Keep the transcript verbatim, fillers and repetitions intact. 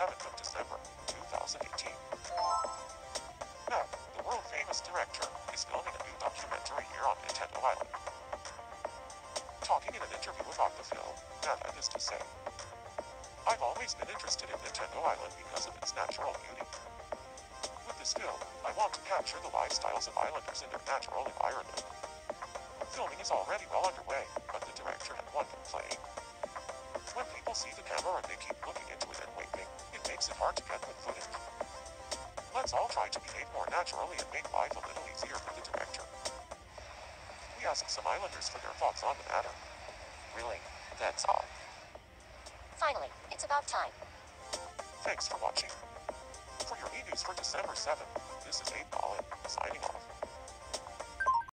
seventh of December, two thousand eighteen. Matt, the world-famous director, is filming a new documentary here on Nintendo Island. Talking in an interview about the film, Matt had this to say. I've always been interested in Nintendo Island because of its natural beauty. With this film, I want to capture the lifestyles of islanders in their natural environment. Filming is already well underway, but the director had one complaint. When people see the camera and they keep looking into it and waving, it makes it hard to get good footage. Let's all try to behave more naturally and make life a little easier for the director. We asked some islanders for their thoughts on the matter. Really? That's odd. Finally, it's about time. Thanks for watching. For your e-news for December seventh, this is Abe Collin, signing off.